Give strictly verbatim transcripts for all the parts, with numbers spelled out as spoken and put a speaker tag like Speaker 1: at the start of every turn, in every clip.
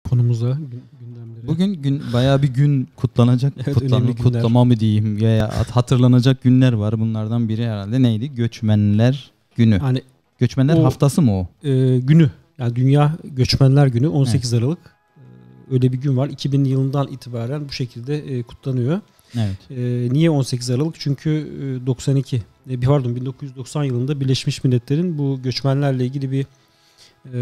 Speaker 1: konumuza, gün, gündemlere.
Speaker 2: Bugün gün bayağı bir gün kutlanacak,
Speaker 1: Evet,
Speaker 2: kutlan,
Speaker 1: önemli günler.
Speaker 2: kutlama mı diyeyim veya hatırlanacak günler var. Bunlardan biri herhalde neydi? Göçmenler Günü.
Speaker 1: Yani
Speaker 2: Göçmenler
Speaker 1: o-
Speaker 2: Haftası mı o?
Speaker 1: e, günü, yani Dünya Göçmenler Günü on sekiz Aralık. E, öyle bir gün var. iki bin yılından itibaren bu şekilde e, kutlanıyor.
Speaker 2: Evet.
Speaker 1: E, niye on sekiz Aralık? Çünkü e, doksan iki, e, pardon bin dokuz yüz doksan yılında Birleşmiş Milletler'in bu göçmenlerle ilgili bir e,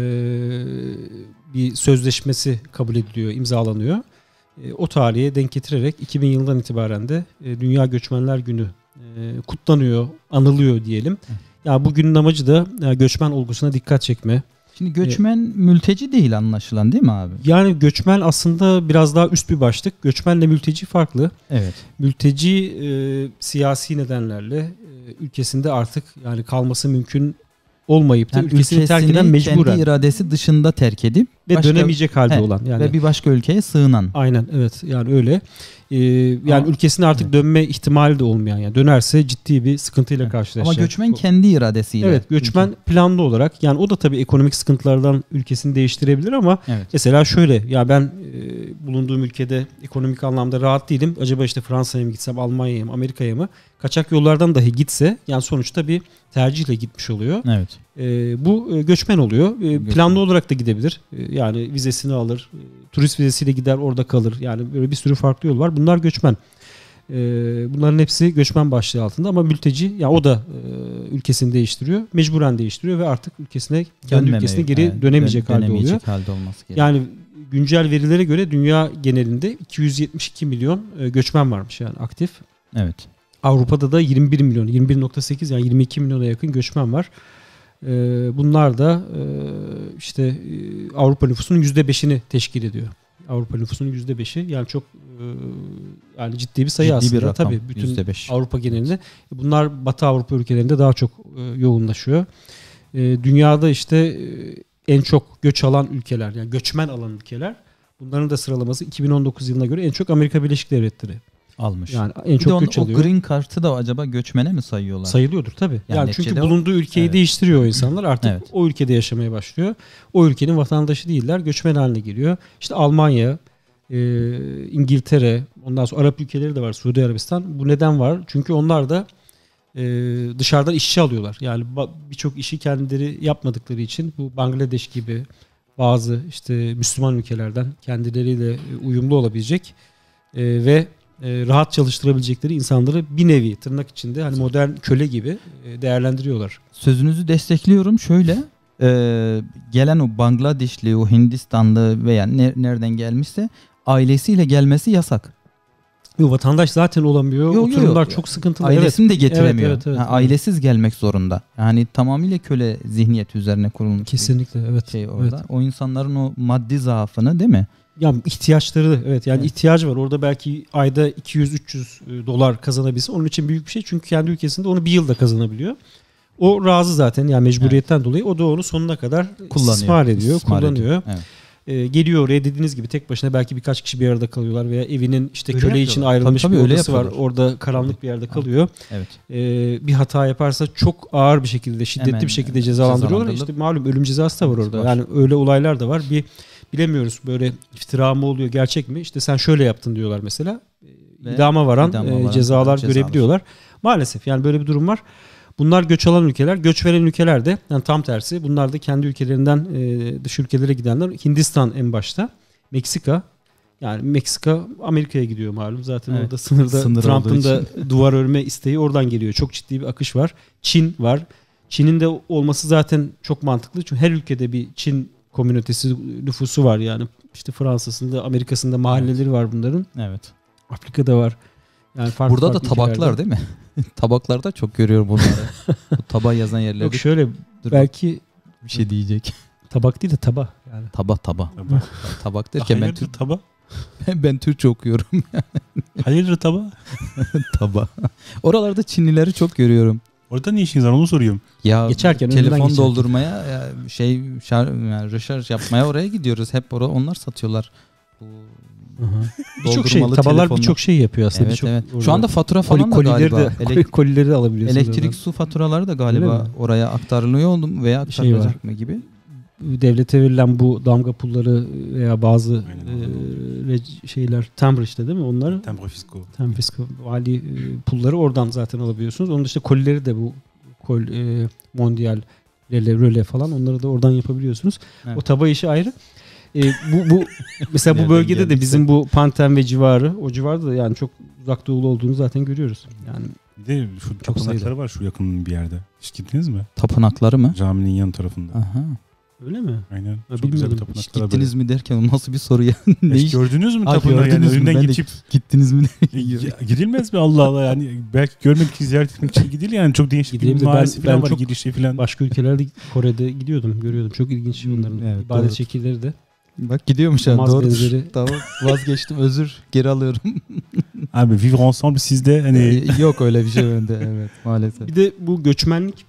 Speaker 1: bir sözleşmesi kabul ediliyor, imzalanıyor. E, o tarihe denk getirerek iki bin yılından itibaren de e, Dünya Göçmenler Günü e, kutlanıyor, anılıyor diyelim. Ya bu günün amacı da e, göçmen olgusuna dikkat çekme.
Speaker 2: Şimdi göçmen mülteci değil anlaşılan, değil mi abi?
Speaker 1: Yani göçmen aslında biraz daha üst bir başlık. Göçmenle mülteci farklı.
Speaker 2: Evet.
Speaker 1: Mülteci e, siyasi nedenlerle e, ülkesinde artık yani kalması mümkün olmayıp da
Speaker 2: Yani
Speaker 1: ülkesini terk eden
Speaker 2: ülkesini
Speaker 1: mecburen
Speaker 2: kendi iradesi dışında terk edip
Speaker 1: ve
Speaker 2: başka-
Speaker 1: dönemeyecek halde
Speaker 2: He,
Speaker 1: olan yani.
Speaker 2: ve bir başka ülkeye sığınan.
Speaker 1: Aynen, evet, yani öyle. Ee, yani
Speaker 2: Ama-
Speaker 1: ülkesine artık
Speaker 2: Evet.
Speaker 1: dönme ihtimali de olmayan, yani dönerse ciddi bir sıkıntıyla
Speaker 2: Evet.
Speaker 1: karşılaşacak.
Speaker 2: Ama göçmen kendi iradesiyle.
Speaker 1: Evet, göçmen planlı olarak, yani o da tabii ekonomik sıkıntılardan ülkesini değiştirebilir ama
Speaker 2: Evet.
Speaker 1: mesela şöyle, ya ben e, bulunduğum ülkede ekonomik anlamda rahat değilim. Acaba işte Fransa'ya mı gitsem, Almanya'ya mı, Amerika'ya mı? Kaçak yollardan dahi gitse yani sonuçta bir tercihle gitmiş oluyor.
Speaker 2: Evet.
Speaker 1: E, bu e, göçmen oluyor. E,
Speaker 2: Göçmen.
Speaker 1: planlı olarak da gidebilir. E, yani vizesini alır. E, turist vizesiyle gider, orada kalır. Yani böyle bir sürü farklı yol var. Bunlar göçmen. E, bunların hepsi göçmen başlığı altında ama mülteci ya o da e, ülkesini değiştiriyor. Mecburen değiştiriyor ve artık ülkesine, kendi
Speaker 2: Dönmeme-
Speaker 1: ülkesine geri
Speaker 2: yani
Speaker 1: dönemeyecek
Speaker 2: dön-
Speaker 1: halde
Speaker 2: dönemeyecek
Speaker 1: oluyor.
Speaker 2: halde olması gerekiyor.
Speaker 1: Yani güncel verilere göre dünya genelinde iki yüz yetmiş iki milyon e, göçmen varmış yani aktif.
Speaker 2: Evet.
Speaker 1: Avrupa'da da yirmi bir milyon, yirmi bir virgül sekiz yani yirmi iki milyona yakın göçmen var. E, bunlar da e, işte e, Avrupa nüfusunun yüzde beşini teşkil ediyor. Avrupa nüfusunun yüzde beşi yani çok e, yani ciddi bir sayı
Speaker 2: Ciddi
Speaker 1: aslında.
Speaker 2: bir rakam.
Speaker 1: Tabii bütün
Speaker 2: yüzde beş.
Speaker 1: Avrupa genelinde. Bunlar Batı Avrupa ülkelerinde daha çok e, yoğunlaşıyor. E, dünyada işte e, en çok göç alan ülkeler, yani göçmen alan ülkeler. Bunların da sıralaması iki bin on dokuz yılına göre en çok Amerika Birleşik Devletleri.
Speaker 2: Almış.
Speaker 1: Yani en
Speaker 2: Bir de
Speaker 1: çok
Speaker 2: onun,
Speaker 1: göç
Speaker 2: o
Speaker 1: alıyor.
Speaker 2: green card'ı da acaba göçmene mi sayıyorlar?
Speaker 1: Sayılıyordur tabii. Yani,
Speaker 2: Yani
Speaker 1: çünkü
Speaker 2: neticede o-
Speaker 1: bulunduğu ülkeyi
Speaker 2: Evet.
Speaker 1: değiştiriyor o insanlar. Artık
Speaker 2: Evet.
Speaker 1: o ülkede yaşamaya başlıyor. O ülkenin vatandaşı değiller. Göçmen haline geliyor. İşte Almanya, e, İngiltere, ondan sonra Arap ülkeleri de var. Suudi Arabistan. Bu neden var? Çünkü onlar da e, dışarıdan işçi alıyorlar. Yani ba- birçok işi kendileri yapmadıkları için bu Bangladeş gibi bazı işte Müslüman ülkelerden kendileriyle e, uyumlu olabilecek e, ve e, rahat çalıştırabilecekleri insanları bir nevi tırnak içinde hani modern köle gibi e, değerlendiriyorlar.
Speaker 2: Sözünüzü destekliyorum. Şöyle e, gelen o Bangladeşli, o Hindistanlı veya ne- nereden gelmişse ailesiyle gelmesi yasak.
Speaker 1: Yo, vatandaş zaten olamıyor.
Speaker 2: Yo, yo,
Speaker 1: Oturumlar
Speaker 2: yo.
Speaker 1: çok sıkıntılı.
Speaker 2: Ailesini de getiremiyor.
Speaker 1: Evet, evet, evet,
Speaker 2: Ha,
Speaker 1: evet.
Speaker 2: ailesiz gelmek zorunda. Yani tamamıyla köle zihniyeti üzerine kurulmuş bir
Speaker 1: Kesinlikle, evet.
Speaker 2: şey orada.
Speaker 1: Evet.
Speaker 2: O insanların o maddi zaafını, değil mi?
Speaker 1: Ya ihtiyaçları, evet, yani
Speaker 2: Evet.
Speaker 1: ihtiyacı var. Orada belki ayda iki yüz üç yüz dolar kazanabilse onun için büyük bir şey. Çünkü kendi ülkesinde onu bir yılda kazanabiliyor. O razı zaten, yani mecburiyetten dolayı o da onu sonuna kadar
Speaker 2: Kullanıyor.
Speaker 1: istismar ediyor,
Speaker 2: İstismar
Speaker 1: kullanıyor.
Speaker 2: ediyor. Evet.
Speaker 1: Ee, geliyor oraya dediğiniz gibi tek başına belki birkaç kişi bir arada kalıyorlar veya evinin işte
Speaker 2: Öyle
Speaker 1: köle için
Speaker 2: yapıyorlar.
Speaker 1: ayrılmış
Speaker 2: Tabii,
Speaker 1: bir
Speaker 2: tabii, öyle
Speaker 1: odası var.
Speaker 2: yapıyorlar.
Speaker 1: Orada karanlık bir yerde kalıyor.
Speaker 2: Evet.
Speaker 1: Ee, bir hata yaparsa çok ağır bir şekilde, şiddetli
Speaker 2: Hemen,
Speaker 1: bir şekilde
Speaker 2: evet,
Speaker 1: cezalandırıyorlar.
Speaker 2: cezalandırılıp-
Speaker 1: İşte malum ölüm cezası da var
Speaker 2: Evet,
Speaker 1: orada.
Speaker 2: var.
Speaker 1: Yani öyle olaylar da var. Bir bilemiyoruz, böyle iftira mı oluyor, gerçek mi? İşte sen şöyle yaptın diyorlar mesela.
Speaker 2: Ve
Speaker 1: İdama varan,
Speaker 2: idama
Speaker 1: e,
Speaker 2: varan
Speaker 1: cezalar
Speaker 2: cezalar.
Speaker 1: görebiliyorlar. Maalesef yani böyle bir durum var. Bunlar göç alan ülkeler. Göç veren ülkeler de yani tam tersi. Bunlar da kendi ülkelerinden e, dış ülkelere gidenler. Hindistan en başta. Meksika. Yani Meksika Amerika'ya gidiyor malum. Zaten
Speaker 2: Evet.
Speaker 1: orada sınırda
Speaker 2: Sınır
Speaker 1: Trump'ın
Speaker 2: olduğu
Speaker 1: da duvar örme isteği oradan geliyor. Çok ciddi bir akış var. Çin var. Çin'in de olması zaten çok mantıklı. Çünkü her ülkede bir Çin komünitesi, nüfusu var yani. İşte Fransa'sında, Amerika'sında mahalleleri var bunların.
Speaker 2: Evet.
Speaker 1: Afrika'da var. Yani farklı
Speaker 2: Burada da
Speaker 1: farklı
Speaker 2: tabaklar
Speaker 1: ülkelerde.
Speaker 2: değil mi? Tabaklarda çok görüyorum bunları. Bu tabağa yazan yerlerde.
Speaker 1: Yok şöyle,
Speaker 2: Dur,
Speaker 1: belki
Speaker 2: bir şey diyecek.
Speaker 1: tabak değil de taba yani.
Speaker 2: Taba taba.
Speaker 3: Taba.
Speaker 2: Tabak derken ben,
Speaker 3: Hayırdır
Speaker 2: Türk,
Speaker 3: taba?
Speaker 2: ben, ben Türkçe okuyorum.
Speaker 3: Hayırdır taba?
Speaker 2: Taba. Oralarda Çinlileri çok görüyorum.
Speaker 3: Orada ne işiniz var onu soruyorum.
Speaker 1: Geçerken,
Speaker 2: Ya Geçerken,
Speaker 1: önünden
Speaker 2: telefon
Speaker 1: geçerken.
Speaker 2: doldurmaya ya şey şar, yani röşarj yapmaya oraya gidiyoruz. Hep orada onlar satıyorlar. Bu
Speaker 1: Birçok şey,
Speaker 2: doldurmalı
Speaker 1: tabalar
Speaker 2: telefonlar.
Speaker 1: birçok şey yapıyor aslında.
Speaker 2: Evet
Speaker 1: birçok
Speaker 2: evet.
Speaker 1: orada.
Speaker 2: Şu anda fatura falan
Speaker 1: Koli-
Speaker 2: da
Speaker 1: kolileri
Speaker 2: galiba.
Speaker 1: de,
Speaker 2: Elek-
Speaker 1: kolileri de alabiliyorsunuz.
Speaker 2: elektrik
Speaker 1: oradan.
Speaker 2: su faturaları da
Speaker 1: Öyle
Speaker 2: galiba
Speaker 1: mi?
Speaker 2: oraya aktarılıyor mu veya
Speaker 1: Bir şey var.
Speaker 2: aktarılacak mı gibi.
Speaker 1: devlete verilen bu damga pulları veya bazı
Speaker 3: Aynen,
Speaker 1: e, re- şeyler timbre işte değil mi? Onlar
Speaker 3: Timbre fiscaux.
Speaker 1: timbre fiscaux, vali e, pulları oradan zaten alabiliyorsunuz. Onun dışında kolileri de bu kol e, mondial rele, röle falan onları da oradan yapabiliyorsunuz.
Speaker 2: Evet.
Speaker 1: O taba işi ayrı. E, bu bu mesela bu
Speaker 2: Nereden
Speaker 1: bölgede de
Speaker 2: geldiyse.
Speaker 1: bizim bu Panten ve civarı, o civarda da yani çok uzak doğulu olduğunu zaten görüyoruz. Yani
Speaker 3: Bir de şu
Speaker 1: sayıda.
Speaker 3: tapınakları var şu yakın bir yerde. Hiç gittiniz mi?
Speaker 2: Tapınakları mı?
Speaker 3: Caminin yan tarafında.
Speaker 2: Aha.
Speaker 1: öyle mi?
Speaker 3: Aynen.
Speaker 1: Ha,
Speaker 3: Çok güzel bir
Speaker 1: bilmiyordum.
Speaker 3: tapınaklar
Speaker 2: Hiç gittiniz
Speaker 3: böyle.
Speaker 2: mi derken o nasıl bir soru ya? Ne
Speaker 3: Hiç
Speaker 2: iş?
Speaker 3: gördünüz mü
Speaker 2: Ha,
Speaker 3: tapınağı yani
Speaker 2: gördünüz mü?
Speaker 3: önünden
Speaker 2: Ben de
Speaker 3: geçip
Speaker 2: gittiniz mi?
Speaker 3: Ya, gidilmez mi Allah Allah yani belki görmek için ziyaret etmek için gidilir yani çok değişik bir
Speaker 1: Gidilebilir.
Speaker 3: mimarisi
Speaker 1: Ben-
Speaker 3: falan
Speaker 1: ben
Speaker 3: var
Speaker 1: çok-
Speaker 3: girişi falan.
Speaker 1: Başka ülkelerde Kore'de gidiyordum, görüyordum. Çok ilginç
Speaker 2: Hmm,
Speaker 1: onların
Speaker 2: evet,
Speaker 1: ibadet
Speaker 2: doğru.
Speaker 1: şekilleri de.
Speaker 2: Bak gidiyormuş ya,
Speaker 1: Namaz
Speaker 2: doğrudur.
Speaker 1: benzeri.
Speaker 2: Tamam, vazgeçtim, özür geri alıyorum.
Speaker 3: Abi vivre ensemble sizde hani
Speaker 2: Ee, Yok öyle bir şey önde, evet maalesef.
Speaker 1: Bir de bu göçmenlik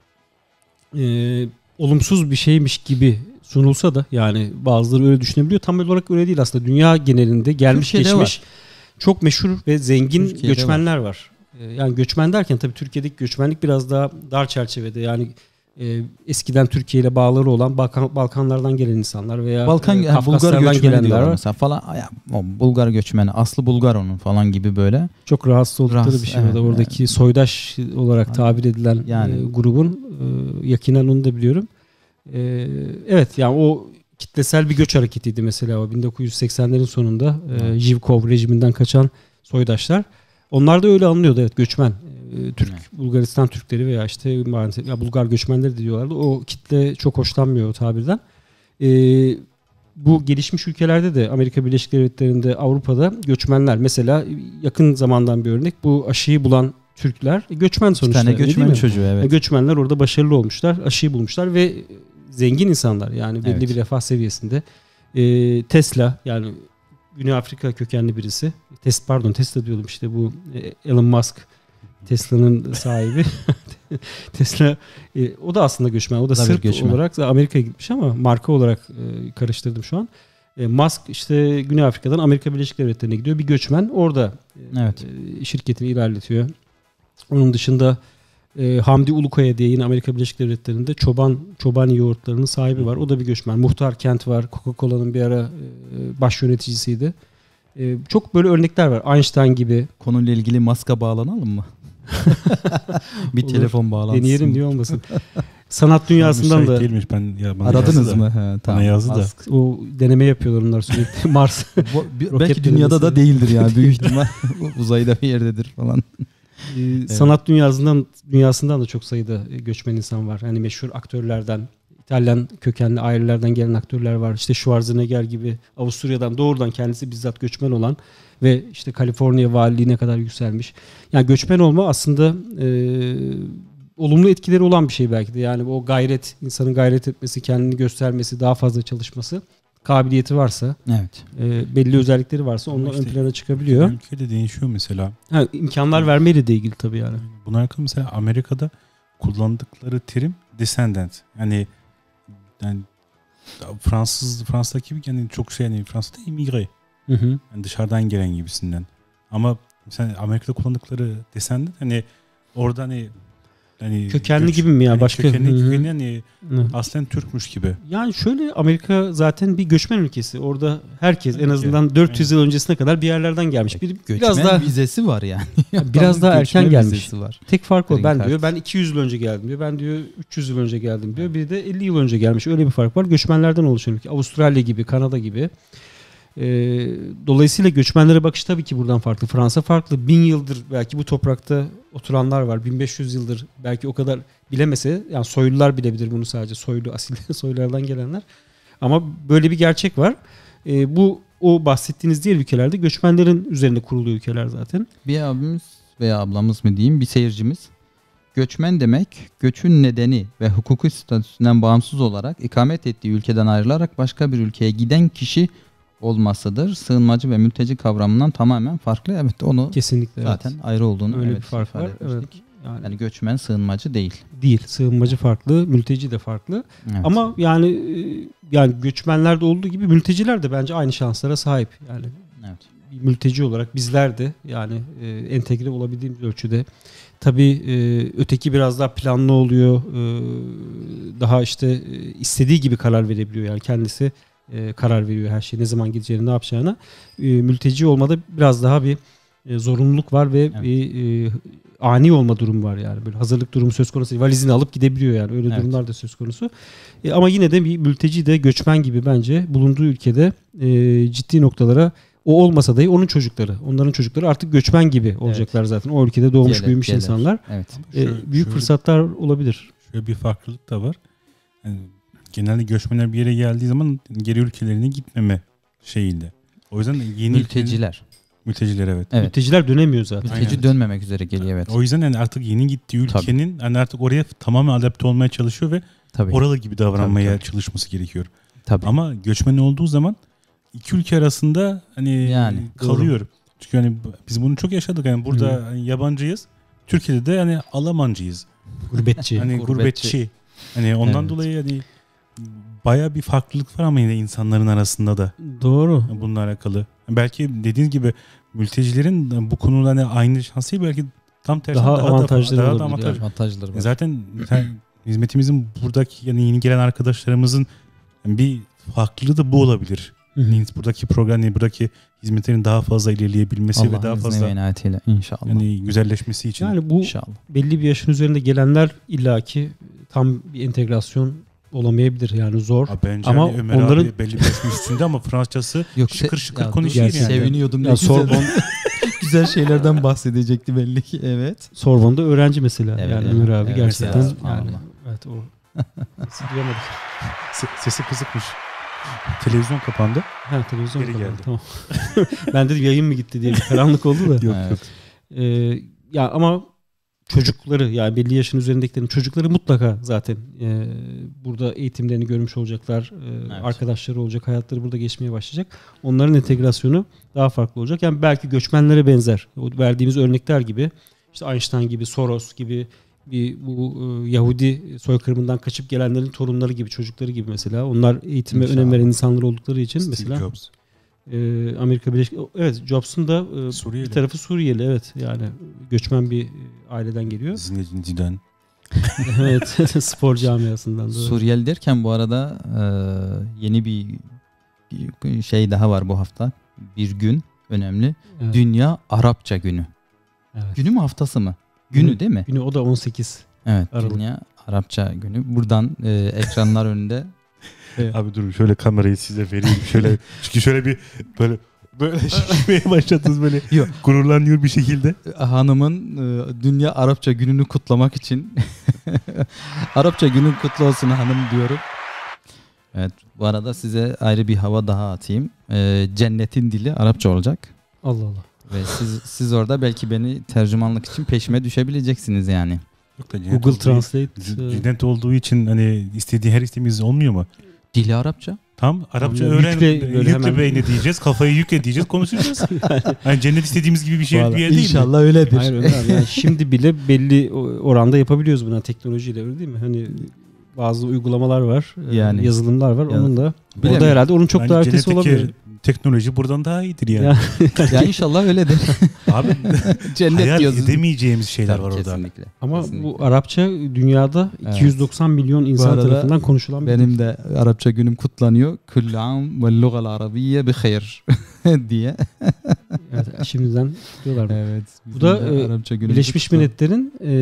Speaker 1: e, olumsuz bir şeymiş gibi sunulsa da yani bazıları öyle düşünebiliyor. Tam olarak öyle değil aslında. Dünya genelinde gelmiş
Speaker 2: Türkiye'de
Speaker 1: geçmiş çok meşhur ve zengin
Speaker 2: Türkiye'de
Speaker 1: göçmenler var. E, yani göçmen derken tabii Türkiye'deki göçmenlik biraz daha dar çerçevede. Yani e, eskiden Türkiye ile bağları olan Balkan, Balkanlardan gelen insanlar veya
Speaker 2: Balkan
Speaker 1: e,
Speaker 2: yani Bulgar
Speaker 1: Kafkaslardan
Speaker 2: göçmeni
Speaker 1: gelenler
Speaker 2: diyorlar
Speaker 1: var.
Speaker 2: mesela falan. Ya, o Bulgar göçmeni, aslı Bulgar onun falan gibi böyle.
Speaker 1: Çok rahatsız oldukları
Speaker 2: Rahatsız,
Speaker 1: bir şey
Speaker 2: evet,
Speaker 1: var. Oradaki soydaş olarak
Speaker 2: Aynen.
Speaker 1: tabir edilen
Speaker 2: Yani.
Speaker 1: e, grubun e, yakinen onu da biliyorum. E, evet yani o kitlesel bir göç hareketiydi mesela o bin dokuz yüz seksenlerin sonunda e, Jivkov rejiminden kaçan soydaşlar. Onlar da öyle anlıyordu evet göçmen. E, Türk,
Speaker 2: Evet.
Speaker 1: Bulgaristan Türkleri veya işte maalesef ya Bulgar göçmenleri de diyorlardı. O kitle çok hoşlanmıyor o tabirden. E, bu gelişmiş ülkelerde de Amerika Birleşik Devletleri'nde, Avrupa'da göçmenler mesela yakın zamandan bir örnek bu aşıyı bulan Türkler e, göçmen
Speaker 2: Bir
Speaker 1: sonuçta.
Speaker 2: tane
Speaker 1: öyle değil
Speaker 2: göçmen
Speaker 1: mi?
Speaker 2: çocuğu,
Speaker 1: E,
Speaker 2: evet.
Speaker 1: Göçmenler orada başarılı olmuşlar, aşıyı bulmuşlar ve zengin insanlar yani belli
Speaker 2: Evet.
Speaker 1: bir refah seviyesinde. E, Tesla yani Güney Afrika kökenli birisi. Tes, pardon Tesla diyordum işte bu e, Elon Musk Tesla'nın sahibi. Tesla e, o da aslında göçmen. O da
Speaker 2: O da bir
Speaker 1: Sırp
Speaker 2: göçmen.
Speaker 1: olarak Amerika'ya gitmiş ama marka olarak e, karıştırdım şu an. E, Musk işte Güney Afrika'dan Amerika Birleşik Devletleri'ne gidiyor. Bir göçmen orada e,
Speaker 2: Evet.
Speaker 1: e, şirketini ilerletiyor. Onun dışında e, Hamdi Ulukaya diye yine Amerika Birleşik Devletleri'nde çoban çoban yoğurtlarının sahibi var. O da bir göçmen. Muhtar Kent var. Coca-Cola'nın bir ara e, baş yöneticisiydi. E, çok böyle örnekler var. Einstein gibi.
Speaker 2: Konuyla ilgili maska bağlanalım mı? Bir
Speaker 1: Olur.
Speaker 2: telefon bağlansın.
Speaker 1: Deneyelim diye olmasın. Sanat dünyasından
Speaker 3: müsait
Speaker 1: da
Speaker 3: değilmiş ben ya bana
Speaker 2: Aradınız
Speaker 3: yazdı da.
Speaker 2: mı? He, tamam.
Speaker 3: yazdı da.
Speaker 2: Mask.
Speaker 1: o deneme yapıyorlar onlar sürekli. Mars.
Speaker 2: Bu- bi-
Speaker 1: Roket
Speaker 2: belki dünyada da
Speaker 1: denemesi.
Speaker 2: değildir yani, büyük ihtimal uzayda bir yerdedir falan.
Speaker 1: Ee, Sanat dünyasından dünyasından da çok sayıda e, göçmen insan var. Hani meşhur aktörlerden, İtalyan kökenli ailelerden gelen aktörler var. İşte Schwarzenegger gibi Avusturya'dan doğrudan kendisi bizzat göçmen olan ve işte Kaliforniya valiliğine kadar yükselmiş. Yani göçmen olma aslında e, olumlu etkileri olan bir şey belki de. Yani o gayret, insanın gayret etmesi, kendini göstermesi, daha fazla çalışması, kabiliyeti varsa,
Speaker 2: Evet.
Speaker 1: e, belli özellikleri varsa onunla
Speaker 3: Ama işte
Speaker 1: ön plana çıkabiliyor.
Speaker 3: Ülkede değişiyor mesela.
Speaker 1: Ha, imkanlar vermeyle de ilgili tabii yani.
Speaker 3: Buna yakın mesela Amerika'da kullandıkları terim descendant. Yani yani Fransız Fransa'daki gibi yani çok şey yani Fransa'da immigré.
Speaker 1: Hı hı.
Speaker 3: Yani dışarıdan gelen gibisinden. Ama mesela Amerika'da kullandıkları descendant hani orada hani hani
Speaker 1: Kökenli
Speaker 3: göç-
Speaker 1: gibi mi ya?
Speaker 3: hani
Speaker 1: Başka-
Speaker 3: kökenli,
Speaker 1: Hı hı.
Speaker 3: kökenli hani
Speaker 1: Hı.
Speaker 3: aslen Türkmüş gibi.
Speaker 1: Yani şöyle Amerika zaten bir göçmen ülkesi. Orada herkes
Speaker 3: Tabii
Speaker 1: en
Speaker 3: ki.
Speaker 1: azından dört yüz
Speaker 3: Aynen.
Speaker 1: yıl öncesine kadar bir yerlerden gelmiş. Bir,
Speaker 2: Göçmen
Speaker 1: biraz daha
Speaker 2: vizesi var yani.
Speaker 1: biraz daha erken
Speaker 2: Göçmen
Speaker 1: gelmiş.
Speaker 2: vizesi var.
Speaker 1: tek fark o.
Speaker 2: Green
Speaker 1: Ben
Speaker 2: card.
Speaker 1: diyor ben iki yüz yıl önce geldim diyor. Ben diyor üç yüz yıl önce geldim diyor. Biri de elli yıl önce gelmiş. Öyle bir fark var. Göçmenlerden oluşan ülke. Avustralya gibi, Kanada gibi. Ee, dolayısıyla göçmenlere bakış tabii ki buradan farklı. Fransa farklı. Bin yıldır belki bu toprakta oturanlar var. bin beş yüz yıldır belki o kadar bilemese yani soylular bilebilir bunu sadece. Soylu asil soylardan gelenler. Ama böyle bir gerçek var. Ee, bu o bahsettiğiniz diğer ülkelerde göçmenlerin üzerinde kurulu ülkeler zaten.
Speaker 2: Bir abimiz veya ablamız mı diyeyim, bir seyircimiz. Göçmen demek, göçün nedeni ve hukuki statüsünden bağımsız olarak ikamet ettiği ülkeden ayrılarak başka bir ülkeye giden kişi olmasıdır. Sığınmacı ve mülteci kavramından tamamen farklı. Evet, onu
Speaker 1: Kesinlikle.
Speaker 2: zaten
Speaker 1: evet.
Speaker 2: ayrı olduğunu
Speaker 1: Öyle
Speaker 2: evet,
Speaker 1: bir fark
Speaker 2: ifade
Speaker 1: var. Evet.
Speaker 2: etmiştik.
Speaker 1: Yani,
Speaker 2: Yani göçmen sığınmacı değil.
Speaker 1: değil. Sığınmacı farklı, mülteci de farklı.
Speaker 2: Evet.
Speaker 1: Ama yani e, yani göçmenlerde olduğu gibi mülteciler de bence aynı şanslara sahip. Yani
Speaker 2: evet.
Speaker 1: bir mülteci olarak bizler de yani e, entegre olabildiğimiz ölçüde tabii e, öteki biraz daha planlı oluyor. E, daha işte e, istediği gibi karar verebiliyor. Yani kendisi e, karar veriyor her şeyi, ne zaman gideceğini, ne yapacağını. E, mülteci olmada biraz daha bir e, zorunluluk var ve
Speaker 2: Evet.
Speaker 1: bir e, ani olma durumu var yani. Böyle hazırlık durumu söz konusu. Valizini alıp gidebiliyor yani. Öyle
Speaker 2: Evet.
Speaker 1: durumlar da söz konusu. E, ama yine de bir mülteci de göçmen gibi bence bulunduğu ülkede e, ciddi noktalara, o olmasa dahi onun çocukları, onların çocukları artık göçmen gibi olacaklar zaten. O ülkede doğmuş
Speaker 2: Gelir,
Speaker 1: büyümüş
Speaker 2: gelir.
Speaker 1: insanlar.
Speaker 2: Evet.
Speaker 1: E,
Speaker 3: Şöyle-
Speaker 1: büyük
Speaker 3: şöyle-
Speaker 1: fırsatlar olabilir.
Speaker 3: Şöyle bir farklılık da var. Yani genelde göçmenler bir yere geldiği zaman geri ülkelerine gitmeme şeyinde. O yüzden yeni ülkelerin-
Speaker 2: Mülteciler.
Speaker 3: mülteciler evet.
Speaker 2: Evet.
Speaker 1: Mülteciler dönemiyor zaten.
Speaker 2: Mülteci
Speaker 3: Aynen.
Speaker 2: dönmemek üzere geliyor evet.
Speaker 3: O yüzden yani artık yeni gittiği ülkenin hani artık oraya tamamen adapte olmaya çalışıyor ve
Speaker 2: Tabii.
Speaker 3: oralı gibi davranmaya
Speaker 2: Tabii, tabii.
Speaker 3: çalışması gerekiyor.
Speaker 2: Tabii.
Speaker 3: Ama göçmen olduğu zaman iki ülke arasında hani
Speaker 2: Yani,
Speaker 3: kalıyor. Çünkü hani biz bunu çok yaşadık. Yani burada
Speaker 1: Hı.
Speaker 3: hani yabancıyız. Türkiye'de de hani Almancıyız.
Speaker 1: Gurbetçi.
Speaker 3: Hani
Speaker 2: Gurbetçi.
Speaker 3: gurbetçi. Hani ondan
Speaker 2: Evet.
Speaker 3: dolayı hani baya bir farklılık var ama yine insanların arasında da
Speaker 1: Doğru.
Speaker 3: bununla alakalı. Belki dediğiniz gibi mültecilerin bu konuda hani aynı şansı değil, belki tam tersi
Speaker 1: Daha
Speaker 3: daha,
Speaker 1: avantajları
Speaker 3: daha, daha da
Speaker 1: olabilir
Speaker 3: avantaj.
Speaker 2: Avantajları var.
Speaker 3: Zaten zaten hizmetimizin buradaki yani yeni gelen arkadaşlarımızın bir farklılığı da bu olabilir.
Speaker 1: Hı hı.
Speaker 3: Yani buradaki program, yani buradaki hizmetlerin daha fazla ilerleyebilmesi ve
Speaker 2: Allah'ın
Speaker 3: daha
Speaker 2: izni
Speaker 3: fazla
Speaker 2: ve inayetiyle inşallah.
Speaker 3: yani güzelleşmesi için.
Speaker 1: Yani bu
Speaker 2: İnşallah.
Speaker 1: belli bir yaşın üzerinde gelenler illaki tam bir entegrasyon olamayabilir yani zor.
Speaker 3: Ha, bence
Speaker 1: Ama
Speaker 3: hani Ömer
Speaker 1: onların-
Speaker 3: abi belli bir yaşın üstünde ama Fransızcası
Speaker 2: Yok,
Speaker 3: şıkır
Speaker 2: se-
Speaker 3: şıkır
Speaker 2: ya,
Speaker 3: konuşuyor
Speaker 1: dur,
Speaker 3: yani.
Speaker 2: Seviniyordum.
Speaker 1: Ya
Speaker 2: ne güzel,
Speaker 1: Sorbon
Speaker 2: güzel şeylerden bahsedecekti belli ki. Evet.
Speaker 1: Sorbon'da öğrenci mesela
Speaker 2: Evet,
Speaker 1: yani
Speaker 2: evet.
Speaker 1: Ömer abi
Speaker 2: Evet,
Speaker 1: gerçekten
Speaker 2: evet.
Speaker 1: yani
Speaker 2: Allah.
Speaker 1: evet o sesi duyamadık.
Speaker 3: Se- sesi kızıkmış. Televizyon kapandı.
Speaker 1: Ha televizyon
Speaker 3: Geri
Speaker 1: kapalı,
Speaker 3: geldi.
Speaker 1: Tamam. Ben dedim yayın mı gitti diye bir karanlık oldu da.
Speaker 3: Yok
Speaker 2: Evet.
Speaker 3: yok.
Speaker 1: Ee, ya ama çocukları yani belli yaşın üzerindekilerin çocukları mutlaka zaten e, burada eğitimlerini görmüş olacaklar. E,
Speaker 2: Evet.
Speaker 1: Arkadaşları olacak. Hayatları burada geçmeye başlayacak. Onların entegrasyonu daha farklı olacak. Yani belki göçmenlere benzer. O verdiğimiz örnekler gibi işte Einstein gibi, Soros gibi bir bu e, Yahudi soykırımından kaçıp gelenlerin torunları gibi, çocukları gibi mesela. Onlar eğitime
Speaker 2: İnşallah.
Speaker 1: önem veren insanlar oldukları için
Speaker 3: Steve
Speaker 1: mesela
Speaker 3: Jobs.
Speaker 1: e, Amerika Birleşik evet Jobs'un da e,
Speaker 3: Suriyeli.
Speaker 1: bir tarafı Suriyeli evet yani göçmen bir e, aileden geliyor.
Speaker 3: Zinedine Zidane.
Speaker 1: Evet spor camiasından da.
Speaker 2: Suriyeli derken bu arada e, yeni bir şey daha var bu hafta. Bir gün önemli.
Speaker 1: Evet,
Speaker 2: Dünya Arapça Günü.
Speaker 1: evet.
Speaker 2: Günü mü haftası mı? Günü
Speaker 1: Günü.
Speaker 2: değil mi?
Speaker 1: Günü o da on sekiz.
Speaker 2: Evet.
Speaker 1: Aralık.
Speaker 2: Dünya Arapça Günü. Buradan e, ekranlar önünde
Speaker 3: Abi dur şöyle kamerayı size vereyim. Şöyle çünkü şöyle bir böyle böyle şişmeye başladınız böyle
Speaker 2: Yok.
Speaker 3: gururlanıyor bir şekilde.
Speaker 2: hanımın e, Dünya Arapça Günü'nü kutlamak için Arapça Günün kutlu olsun hanım diyorum. Evet, bu arada size ayrı bir hava daha atayım. E, cennetin dili Arapça olacak.
Speaker 1: Allah Allah.
Speaker 2: Ve siz siz orada belki beni tercümanlık için peşime düşebileceksiniz yani.
Speaker 3: Yok da cennet
Speaker 1: Google
Speaker 3: olduğu-
Speaker 1: Translate.
Speaker 3: c-
Speaker 1: e,
Speaker 3: Cennet olduğu için hani istediği her isteğimiz olmuyor mu?
Speaker 2: Dili Arapça.
Speaker 3: Tam Arapça
Speaker 1: Tamam,
Speaker 3: öğren,
Speaker 1: yükle
Speaker 3: yükle,
Speaker 1: böyle hemen.
Speaker 3: beyne diyeceğiz, kafayı yükle diyeceğiz, konuşacağız. Yani cennet istediğimiz gibi bir şey
Speaker 2: Vallahi
Speaker 3: bir yer değil mi?
Speaker 2: İnşallah öyledir.
Speaker 1: Hayır Ömer abi, yani şimdi bile belli oranda yapabiliyoruz buna teknolojiyle öyle değil mi? Hani bazı uygulamalar var, e,
Speaker 2: Yani.
Speaker 1: yazılımlar var.
Speaker 2: Yani.
Speaker 1: Onun da
Speaker 2: Bilemiyorum.
Speaker 1: orada herhalde onun çok
Speaker 3: Bence
Speaker 1: daha ötesi
Speaker 3: cennetteki
Speaker 1: olabilir.
Speaker 3: teknoloji buradan daha iyidir yani.
Speaker 1: Ya.
Speaker 2: Ya inşallah öyledir.
Speaker 3: Abi
Speaker 2: Cennet
Speaker 3: hayal
Speaker 2: diyoruz.
Speaker 3: edemeyeceğimiz şeyler
Speaker 2: Tabii,
Speaker 3: var orada.
Speaker 2: kesinlikle.
Speaker 1: Ama
Speaker 2: Kesinlikle.
Speaker 1: bu Arapça dünyada
Speaker 2: Evet.
Speaker 1: iki yüz doksan milyon insan
Speaker 2: arada
Speaker 1: tarafından konuşulan bir
Speaker 2: Benim de Arapça günüm kutlanıyor. Kullu am ve lugal arabiyye bi hayr diye.
Speaker 1: Evet, şimdiden diyorlar.
Speaker 2: Evet.
Speaker 1: Bu da,
Speaker 2: bizim de
Speaker 1: e,
Speaker 2: Arapça günümüzü
Speaker 1: Birleşmiş
Speaker 2: kutlan-
Speaker 1: Milletler'in e,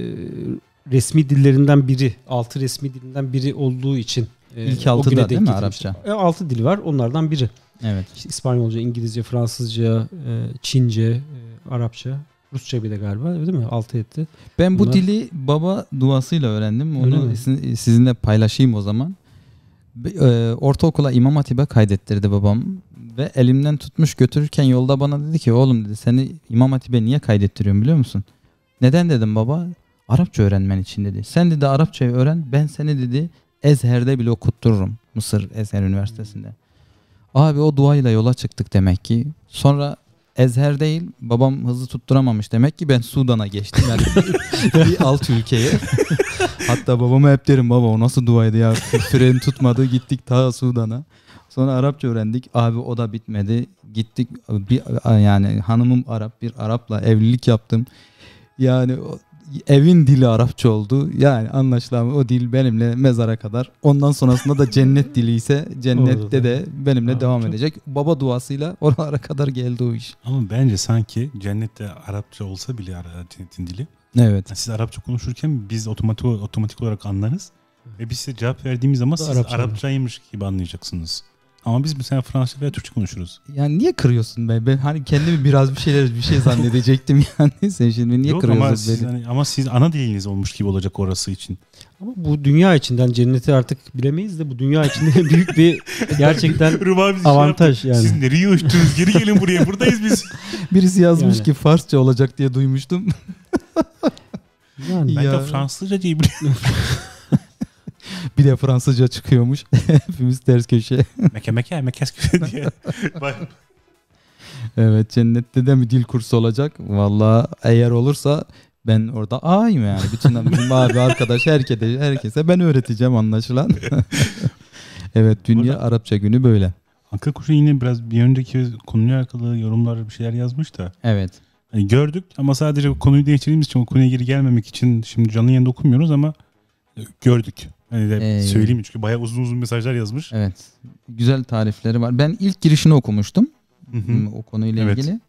Speaker 1: resmi dillerinden biri, altı resmi dilinden biri olduğu için e,
Speaker 2: İlk
Speaker 1: o
Speaker 2: altıda
Speaker 1: güne
Speaker 2: değil
Speaker 1: denk
Speaker 2: mi
Speaker 1: getirmiş.
Speaker 2: Arapça?
Speaker 1: E, altı dil var. Onlardan biri.
Speaker 2: Evet.
Speaker 1: İşte İspanyolca, İngilizce, Fransızca, e, Çince, e, Arapça, Rusça bir de galiba değil mi? Altı etti.
Speaker 2: Ben bu
Speaker 1: Bunlar-
Speaker 2: dili baba duasıyla öğrendim.
Speaker 1: Öyle
Speaker 2: Onu
Speaker 1: mi?
Speaker 2: sizin- sizinle paylaşayım o zaman. Be- e, Ortaokula İmam Hatip'e kaydettirdi babam. Ve elimden tutmuş götürürken yolda bana dedi ki oğlum dedi seni İmam Hatip'e niye kaydettiriyorum biliyor musun? Neden dedim baba? Arapça öğrenmen için dedi. Sen dedi Arapçayı öğren ben seni dedi Ezher'de bile okuttururum. Mısır Ezher Üniversitesi'nde. Abi o duayla yola çıktık demek ki. Sonra Ezher değil babam hızlı tutturamamış demek ki ben Sudan'a geçtim yani bir alt ülkeye. Hatta babama hep derim baba o nasıl duaydı ya fren tutmadı gittik ta Sudan'a. Sonra Arapça öğrendik abi o da bitmedi Gittik bir yani hanımım Arap, bir Arap'la evlilik yaptım. Yani o, evin dili Arapça oldu. Yani anlaşılan o dil benimle mezara kadar. Ondan sonrasında da cennet dili ise cennette de benimle
Speaker 1: Aa,
Speaker 2: devam
Speaker 1: çok-
Speaker 2: edecek. Baba duasıyla oralara kadar geldi o iş.
Speaker 3: Ama bence sanki cennette Arapça olsa bile ara- cennetin dili.
Speaker 2: Evet.
Speaker 3: Yani siz Arapça konuşurken biz otomatik otomatik olarak anlarız. Ve biz size cevap verdiğimiz zaman siz
Speaker 1: Arapça.
Speaker 3: Arapçaymış gibi anlayacaksınız. Ama biz mesela Fransızca veya Türkçe konuşuruz.
Speaker 2: Yani niye kırıyorsun be? Ben hani kendimi biraz bir şeyler bir şey zannedecektim yani. Sen şimdi niye
Speaker 3: Yok ama
Speaker 2: kırıyorsun
Speaker 3: siz,
Speaker 2: beni?
Speaker 3: hani, ama siz ana diliniz olmuş gibi olacak orası için.
Speaker 1: Ama bu dünya içinden cenneti artık bilemeyiz de bu dünya içinde büyük bir gerçekten
Speaker 3: Rıba bizi şey
Speaker 1: avantaj
Speaker 3: yaptı. Siz
Speaker 1: yani.
Speaker 3: nereye uçtunuz? Geri gelin buraya. Buradayız biz.
Speaker 2: Birisi yazmış
Speaker 1: Yani.
Speaker 2: ki Farsça olacak diye duymuştum.
Speaker 1: Yani
Speaker 3: Ben
Speaker 2: Ya.
Speaker 3: de Fransızca diye biliyorum.
Speaker 2: Bir de Fransızca çıkıyormuş. Hepimiz ters köşe.
Speaker 3: Meke meke mekes gibi diye. Bak,
Speaker 2: Evet, cennette de mi dil kursu olacak? Vallahi eğer olursa ben orada ağayım yani. Bütün bizim abi arkadaş herkese, herkese ben öğreteceğim anlaşılan. Evet, Dünya
Speaker 3: Burada-
Speaker 2: Arapça Günü böyle.
Speaker 3: Hakkı Kuşu yine biraz bir önceki konuyla alakalı yorumlar bir şeyler yazmış da.
Speaker 2: Evet.
Speaker 3: Hani gördük ama sadece konuyu değiştirdiğimiz için o konuya geri gelmemek için şimdi canlı yayında okumuyoruz ama gördük. Hani de
Speaker 2: Ee,
Speaker 3: söyleyeyim çünkü bayağı uzun uzun mesajlar yazmış.
Speaker 2: Evet. Güzel tarifleri var. Ben ilk girişini okumuştum.
Speaker 3: Hı hı.
Speaker 2: O konuyla
Speaker 3: Evet.
Speaker 2: ilgili.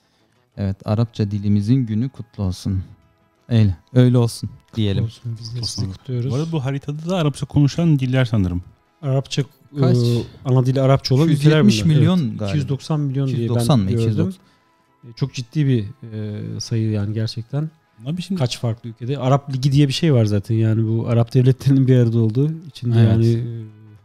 Speaker 2: Evet, Arapça dilimizin günü kutlu olsun. Öyle, öyle olsun diyelim.
Speaker 1: olsun, biz de sizi
Speaker 3: Olsun.
Speaker 1: kutluyoruz.
Speaker 3: Bu arada bu haritada da Arapça konuşan diller sanırım.
Speaker 1: Arapça
Speaker 2: Kaç?
Speaker 1: e, ana dili Arapça olan
Speaker 2: iki yüz
Speaker 1: ülkeler
Speaker 2: yetmiş
Speaker 1: bunlar.
Speaker 2: milyon
Speaker 1: Evet,
Speaker 2: galiba.
Speaker 1: iki yüz doksan milyon
Speaker 2: iki yüz
Speaker 1: diye
Speaker 2: doksan
Speaker 1: ben
Speaker 2: mı? iki yüz
Speaker 1: gördüm.
Speaker 2: doksan.
Speaker 1: E, Çok ciddi bir e, sayı yani gerçekten.
Speaker 3: Abi şimdi
Speaker 1: Kaç farklı ülkede. Arap Ligi diye bir şey var zaten yani bu Arap devletlerinin bir arada olduğu. İçinde
Speaker 2: Evet.
Speaker 1: yani e,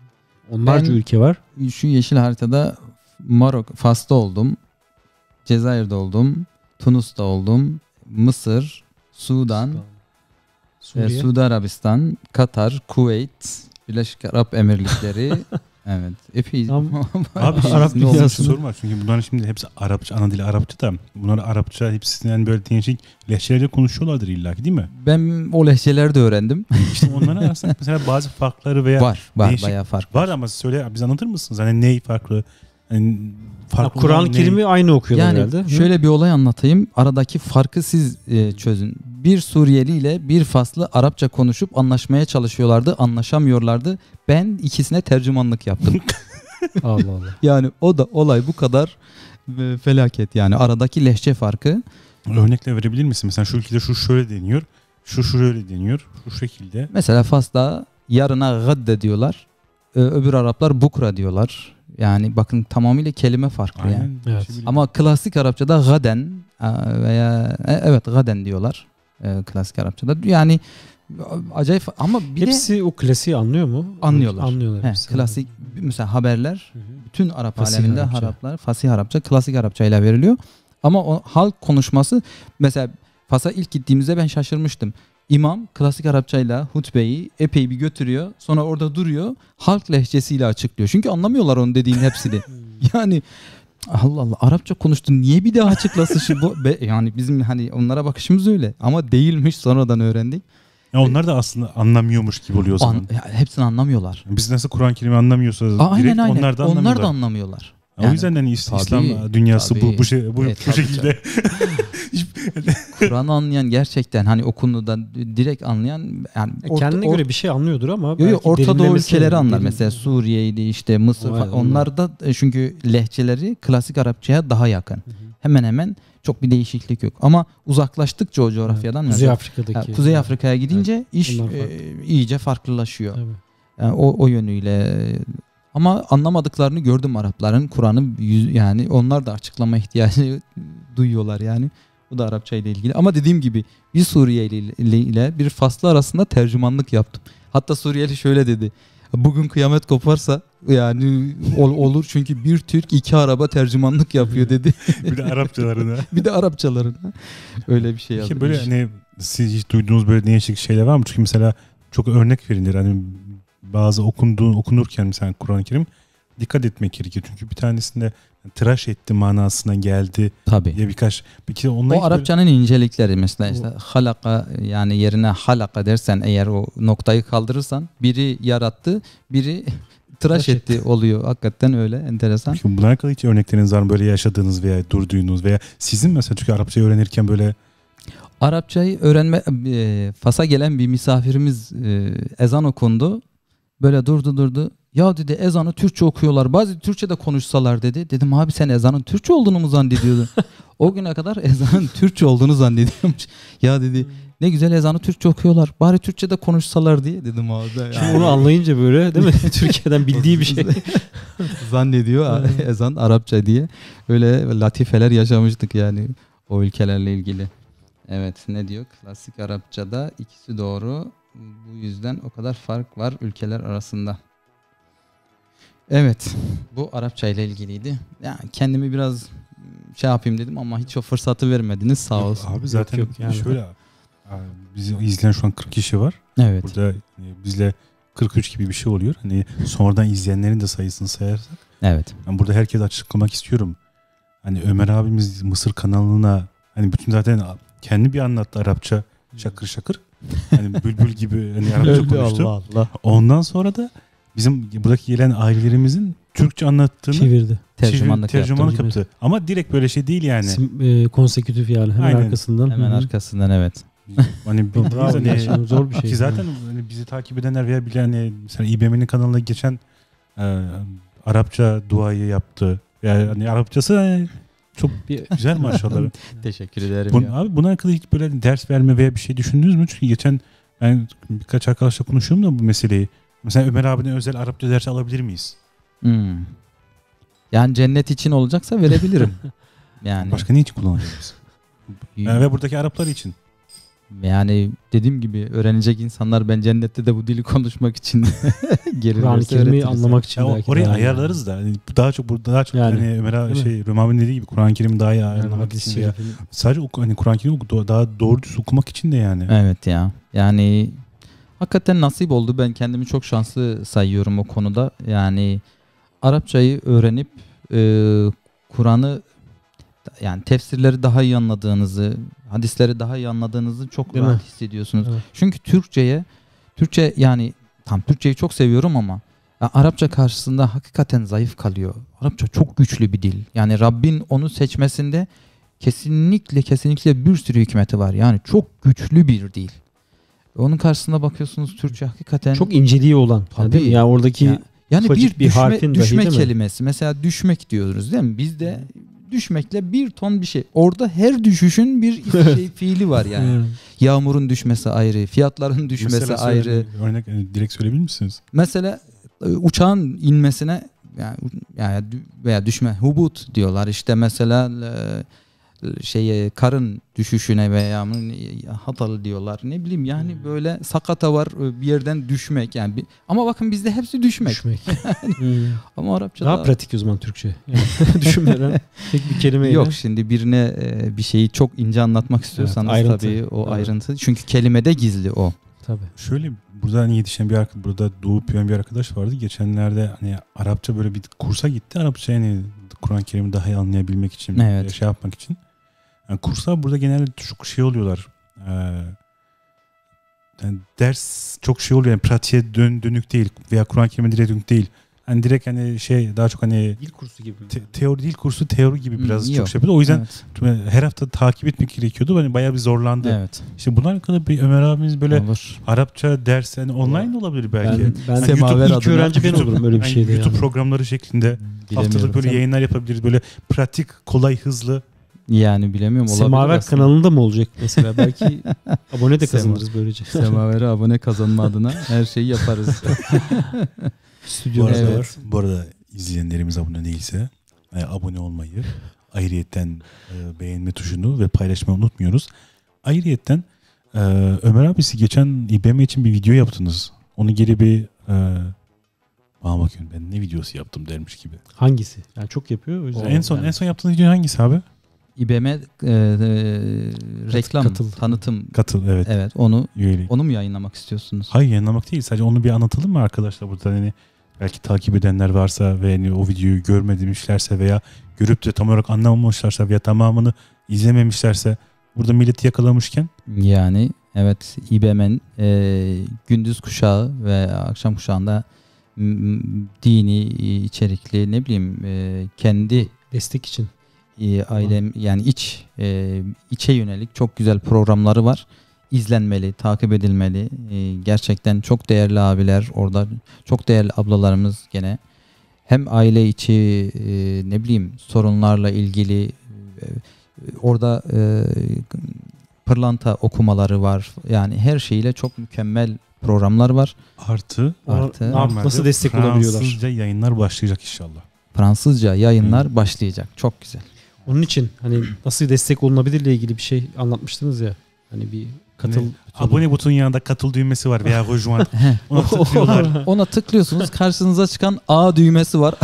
Speaker 1: onlarca
Speaker 2: Ben-
Speaker 1: ülke var.
Speaker 2: Şu yeşil haritada Marok, Fas'ta oldum. Cezayir'de oldum. Tunus'ta oldum. Mısır, Sudan,
Speaker 1: Suriye.
Speaker 2: e, Suudi Arabistan, Katar, Kuveyt, Birleşik Arap Emirlikleri. Evet. Epey.
Speaker 1: Tam
Speaker 3: abi
Speaker 1: Arap
Speaker 3: Arap bir
Speaker 1: dünyasını-
Speaker 3: soru var çünkü bunların şimdi hepsi Arapça, ana dili Arapça da bunlar Arapça hepsinden böyle değişik lehçelerle konuşuyorlardır illaki değil mi?
Speaker 2: Ben o lehçeleri de öğrendim.
Speaker 3: İşte onların arasında mesela bazı farkları veya
Speaker 2: var. Var.
Speaker 3: değişik-
Speaker 2: Bayağı fark
Speaker 3: var ama söyle biz anlatır mısınız? Hani ney farklı? Hani
Speaker 1: Ha,
Speaker 3: farklı
Speaker 1: Kur'an-ı
Speaker 3: olan ne?
Speaker 1: Kerim'i aynı okuyorlar
Speaker 2: Yani
Speaker 1: herhalde. Hı?
Speaker 2: şöyle bir olay anlatayım. Aradaki farkı siz e, çözün. Bir Suriyeli ile bir Faslı Arapça konuşup anlaşmaya çalışıyorlardı. Anlaşamıyorlardı. Ben ikisine tercümanlık yaptım.
Speaker 1: Allah Allah.
Speaker 2: Yani o da olay bu kadar e, felaket yani. Aradaki lehçe farkı.
Speaker 3: Örnekle verebilir misin? Mesela şu ülkede şu şöyle deniyor. Şu şöyle deniyor. Şu şekilde.
Speaker 2: Mesela Fas'ta yarına gadde diyorlar. Ee, öbür Araplar bukra diyorlar. Yani bakın tamamıyla kelime farklı yani.
Speaker 3: Aynen.
Speaker 1: Evet.
Speaker 3: Şey bilmiyorum.
Speaker 2: Ama klasik Arapçada gaden e, veya e, evet gaden diyorlar. E, klasik Arapçada. Yani acayip ama bir
Speaker 1: Hepsi
Speaker 2: de
Speaker 1: o klasiği anlıyor mu?
Speaker 2: Anlıyorlar.
Speaker 1: Anlıyorlar.
Speaker 2: he,
Speaker 1: hepsi.
Speaker 2: klasik mesela haberler
Speaker 1: Hı hı.
Speaker 2: bütün Arap
Speaker 1: Fasih
Speaker 2: aleminde
Speaker 1: Arapça.
Speaker 2: Araplar fasih Arapça, klasik Arapça ile veriliyor. Ama o halk konuşması mesela Fas'a ilk gittiğimizde ben şaşırmıştım. İmam klasik Arapçayla hutbeyi epey bir götürüyor. Sonra orada duruyor. Halk lehçesiyle açıklıyor. Çünkü anlamıyorlar onun dediğin hepsini. Yani Allah Allah Arapça konuştun niye bir daha açıklasın şu bu Be- yani bizim hani onlara bakışımız öyle ama değilmiş sonradan öğrendik.
Speaker 3: Ya onlar da aslında anlamıyormuş gibi oluyor o zaman.
Speaker 2: An- ya hepsini anlamıyorlar.
Speaker 3: Biz nasıl Kur'an-ı Kerim'i anlamıyorsa
Speaker 2: Aa, aynen
Speaker 3: direkt
Speaker 2: aynen.
Speaker 3: onlar da
Speaker 2: Onlar
Speaker 3: anlamıyorlar.
Speaker 2: da anlamıyorlar.
Speaker 3: O
Speaker 2: Yani-
Speaker 3: yüzden hani İs-
Speaker 2: Tabii,
Speaker 3: İslam dünyası bu
Speaker 2: tabii.
Speaker 3: bu şey bu,
Speaker 2: Evet,
Speaker 3: bu
Speaker 2: tabii
Speaker 3: şekilde.
Speaker 2: Kur'an'ı anlayan gerçekten hani o konuda direkt anlayan yani
Speaker 1: E,
Speaker 2: orta-
Speaker 1: Kendine
Speaker 2: or-
Speaker 1: göre bir şey anlıyordur ama
Speaker 2: Yo, yo,
Speaker 1: belki
Speaker 2: Orta Doğu
Speaker 1: derinlemesi-
Speaker 2: ülkeleri anlar.
Speaker 1: derin-
Speaker 2: Mesela Suriye'ydi işte Mısır
Speaker 1: Vay,
Speaker 2: falan.
Speaker 1: onlar.
Speaker 2: Onlar da e, çünkü lehçeleri klasik Arapçaya daha yakın.
Speaker 1: Hı hı.
Speaker 2: Hemen hemen çok bir değişiklik yok. Ama uzaklaştıkça o coğrafyadan
Speaker 1: Kuzey
Speaker 2: mesela-
Speaker 1: Afrika'daki.
Speaker 2: Ha, Kuzey Afrika'ya gidince iş
Speaker 1: Onlar
Speaker 2: e,
Speaker 1: farklı.
Speaker 2: iyice farklılaşıyor.
Speaker 1: Tabii.
Speaker 2: Yani o o yönüyle ama anlamadıklarını gördüm Arapların. Kur'an'ı yüz- yani onlar da açıklama ihtiyacı duyuyorlar yani. Bu da Arapça ile ilgili. Ama dediğim gibi bir Suriyeli ile, ile bir Faslı arasında tercümanlık yaptım. Hatta Suriyeli şöyle dedi. Bugün kıyamet koparsa yani ol- olur çünkü bir Türk iki araba tercümanlık yapıyor dedi.
Speaker 3: Bir de Arapçalarına.
Speaker 2: Bir de Arapçalarına. Öyle bir şey
Speaker 3: Peki
Speaker 2: yazmış.
Speaker 3: böyle hani siz hiç duyduğunuz böyle değişik şeyler var mı? Çünkü mesela çok örnek verilir. Hani bazı okunduğu okunurken mesela Kur'an-ı Kerim dikkat etmek gerekiyor. Çünkü bir tanesinde tıraş etti manasına geldi
Speaker 2: Tabii.
Speaker 3: diye birkaç. Peki onunla
Speaker 2: O Arapçanın incelikleri mesela işte halaka yani yerine halaka dersen eğer o noktayı kaldırırsan biri yarattı, biri tıraş etti oluyor. Hakikaten öyle enteresan.
Speaker 3: Peki bunlara kadar hiç örnekleriniz var mı? Böyle yaşadığınız veya durduğunuz veya sizin mesela çünkü Arapçayı öğrenirken böyle
Speaker 2: Arapçayı öğrenme e, Fas'a gelen bir misafirimiz e, ezan okundu. Böyle durdu durdu. Ya dedi ezanı Türkçe okuyorlar. Bazı Türkçe de konuşsalar dedi. Dedim abi sen ezanın Türkçe olduğunu mu zannediyordun? O güne kadar ezanın Türkçe olduğunu zannediyormuş. Ya dedi ne güzel ezanı Türkçe okuyorlar. Bari Türkçe de konuşsalar diye dedim abi.
Speaker 1: Şimdi yani. Onu anlayınca böyle değil mi? Türkiye'den bildiği bir şey.
Speaker 2: Zannediyor ezan Arapça diye. Öyle latifeler yaşamıştık yani o ülkelerle ilgili. Evet ne diyor? Klasik Arapçada ikisi doğru. Bu yüzden o kadar fark var ülkeler arasında. Evet. Bu Arapça ile ilgiliydi. Yani kendimi biraz şey yapayım dedim ama hiç o fırsatı vermediniz sağ olsun.
Speaker 3: Abi zaten
Speaker 1: yok, yok yani.
Speaker 3: şöyle bizi izleyen şu an kırk kişi var.
Speaker 2: Evet.
Speaker 3: Burada hani bizle kırk üç gibi bir şey oluyor. Hani sonradan izleyenlerin de sayısını sayarsak.
Speaker 2: Evet.
Speaker 3: Ben burada herkese açıklamak istiyorum. Hani Ömer abimiz Mısır kanalına hani bütün zaten kendi bir anlattı Arapça şakır şakır. Hani bülbül gibi hani Arapça konuştu.
Speaker 2: Allah Allah.
Speaker 3: Ondan sonra da bizim buradaki gelen ailelerimizin Türkçe anlattığını
Speaker 1: çevirdi.
Speaker 2: Tercümanlık
Speaker 3: tercümanlık yaptı. Ama direkt böyle şey değil yani.
Speaker 1: Sim, e, konsekütif yani hemen
Speaker 3: Aynen.
Speaker 1: arkasından.
Speaker 2: Hemen
Speaker 1: Hı-hı.
Speaker 2: arkasından evet.
Speaker 3: Hani
Speaker 1: Bravo,
Speaker 3: hani,
Speaker 1: gerçekten zor bir şey.
Speaker 3: Ki zaten hani bizi takip edenler veya bilen hani mesela İ B M'nin kanalına geçen e, Arapça duayı yaptı. Yani hani Arapçası hani çok güzel maşallah.
Speaker 2: Teşekkür ederim.
Speaker 3: Bun,
Speaker 2: ya.
Speaker 3: abi buna hakkında hiç böyle ders verme veya bir şey düşündünüz mü? Çünkü geçen ben birkaç arkadaşla konuşuyorum da bu meseleyi. Mesela Ömer abine özel Arapça dersi alabilir miyiz?
Speaker 2: Hmm. Yani cennet için olacaksa verebilirim. Yani.
Speaker 3: Başka ne için kullanacağız? Yani ve buradaki Araplar için.
Speaker 2: Yani dediğim gibi öğrenecek insanlar ben cennette de bu dili konuşmak için
Speaker 1: Kur'an-ı Kerim'i anlamak için
Speaker 3: ya
Speaker 1: belki.
Speaker 3: Oraya
Speaker 1: daha
Speaker 3: ayarlarız da yani daha çok burada daha çok
Speaker 1: yani,
Speaker 3: hani Ömer şey Römer abinin dediği gibi Kur'an-ı Kerim'i daha iyi
Speaker 1: yani
Speaker 3: anlamak için veya sadece oku, hani Kur'an-ı Kerim'i daha doğru düz okumak için de yani.
Speaker 2: Evet ya. Yani hakikaten nasip oldu. Ben kendimi çok şanslı sayıyorum o konuda. Yani Arapçayı öğrenip e, Kur'an'ı yani tefsirleri daha iyi anladığınızı, hadisleri daha iyi anladığınızı çok
Speaker 1: Değil
Speaker 2: rahat
Speaker 1: mi?
Speaker 2: hissediyorsunuz.
Speaker 1: Evet.
Speaker 2: Çünkü Türkçe'ye, Türkçe yani tam Türkçeyi çok seviyorum ama ya Arapça karşısında hakikaten zayıf kalıyor. Arapça çok güçlü bir dil. Yani Rabbin onu seçmesinde kesinlikle kesinlikle bir sürü hikmeti var. Yani çok güçlü bir dil. Onun karşısında bakıyorsunuz Türkçe hakikaten
Speaker 1: çok inceliği olan.
Speaker 2: Tabii.
Speaker 1: Değil mi? Yani oradaki
Speaker 2: ya, yani bir,
Speaker 1: bir
Speaker 2: düşme,
Speaker 1: harfin dahi,
Speaker 2: düşme
Speaker 1: değil mi?
Speaker 2: kelimesi. Mesela düşmek diyoruz değil mi? Bizde düşmekle bir ton bir şey. Orada her düşüşün bir şey, fiili var yani. Yağmurun düşmesi ayrı, fiyatların düşmesi
Speaker 3: Mesela
Speaker 2: ayrı.
Speaker 3: söyle, örnek yani direkt söyleyebilir misiniz?
Speaker 2: Mesela uçağın inmesine yani, yani veya düşme hubut diyorlar. İşte mesela şeye karın düşüşüne veya hatalı diyorlar. Ne bileyim yani hmm. böyle sakata var bir yerden düşmek yani. Bir, ama bakın bizde hepsi düşmek.
Speaker 1: Düşmek.
Speaker 2: hmm. Ama Arapçada
Speaker 1: daha pratik o zaman Türkçe. Yani düşünmeden tek bir kelimeyle.
Speaker 2: Yok şimdi birine bir şeyi çok ince anlatmak istiyorsanız evet, tabii o evet. ayrıntı. Çünkü kelimede gizli o.
Speaker 1: Tabii.
Speaker 3: Şöyle burada hani yetişen bir arkadaş, burada doğup büyüyen bir arkadaş vardı. Geçenlerde hani Arapça böyle bir kursa gitti. Arapça yani Kur'an-ı Kerim'i daha iyi anlayabilmek için,
Speaker 2: evet.
Speaker 3: şey yapmak için. Yani kurslar burada genelde çok şey oluyorlar. Ee, yani ders çok şey oluyor. Yani pratiğe dön, dönük değil veya Kur'an-ı Kerim'e direkt dönük değil. Hani direkt hani şey daha çok hani
Speaker 1: dil kursu gibi.
Speaker 3: Te, teori dil kursu teori gibi biraz
Speaker 2: hmm,
Speaker 3: çok şey yapıyordu. O yüzden
Speaker 2: evet.
Speaker 3: her hafta takip etmek gerekiyordu. Hani bayağı bir zorlandı.
Speaker 2: Evet.
Speaker 3: İşte bunlar hakkında bir Ömer abimiz böyle
Speaker 2: olur.
Speaker 3: Arapça ders yani online de olabilir belki.
Speaker 1: Ben, ben
Speaker 3: yani
Speaker 1: YouTube ilk öğrenci ben olurum öyle bir
Speaker 3: yani
Speaker 1: şeyde.
Speaker 3: YouTube
Speaker 1: yani.
Speaker 3: programları şeklinde haftalık böyle
Speaker 1: Sen...
Speaker 3: yayınlar yapabiliriz. Böyle pratik, kolay, hızlı.
Speaker 2: Yani bilemiyorum olabilir.
Speaker 1: Semaver kanalında mı olacak mesela? Belki abone de kazanırız böylece.
Speaker 2: Semaver'e abone kazanma adına her şeyi yaparız.
Speaker 3: Stüdyo bu arada, evet. Bu arada izleyenlerimiz abone değilse e, abone olmayı, ayrıyetten e, beğenme tuşunu ve paylaşmayı unutmuyoruz. Ayrıyetten e, Ömer abisi geçen İ B M için bir video yaptınız. Onu geri bir e, bana bakıyorum ben ne videosu yaptım dermiş gibi.
Speaker 1: Hangisi? Yani çok yapıyor. O yüzden
Speaker 3: en son
Speaker 1: yani.
Speaker 3: en son yaptığınız video hangisi abi?
Speaker 2: İ B M e, e, reklam
Speaker 1: Katıl.
Speaker 2: tanıtım.
Speaker 3: Katıl evet.
Speaker 2: Evet onu
Speaker 3: üyelik.
Speaker 2: Onu mu yayınlamak istiyorsunuz?
Speaker 3: Hayır yayınlamak değil. Sadece onu bir anlatalım mı arkadaşlar burada hani belki takip edenler varsa ve yani o videoyu görmemişlerse veya görüp de tam olarak anlamamışlarsa veya tamamını izlememişlerse burada milleti yakalamışken.
Speaker 2: Yani evet İ B M'nin e, gündüz kuşağı ve akşam kuşağında m- dini içerikli ne bileyim e, kendi
Speaker 1: Destek için.
Speaker 2: e, ailem yani iç e, içe yönelik çok güzel programları var. İzlenmeli, takip edilmeli. E, gerçekten çok değerli abiler orada, çok değerli ablalarımız gene. Hem aile içi e, ne bileyim sorunlarla ilgili e, orada e, pırlanta okumaları var. Yani her şeyle çok mükemmel programlar var.
Speaker 3: Artı,
Speaker 2: Artı
Speaker 1: Ne yapıp nasıl destek olabiliyorlar?
Speaker 3: Fransızca yayınlar başlayacak inşallah.
Speaker 2: Fransızca yayınlar
Speaker 3: Hı.
Speaker 2: başlayacak. Çok güzel.
Speaker 1: Onun için hani nasıl destek olunabilirle ilgili bir şey anlatmıştınız ya. Hani bir katıl.
Speaker 3: Hani abone butonun yanında katıl düğmesi var veya rejoindre. Ona tıklıyorlar.
Speaker 2: Ona tıklıyorsunuz, karşınıza çıkan A düğmesi var.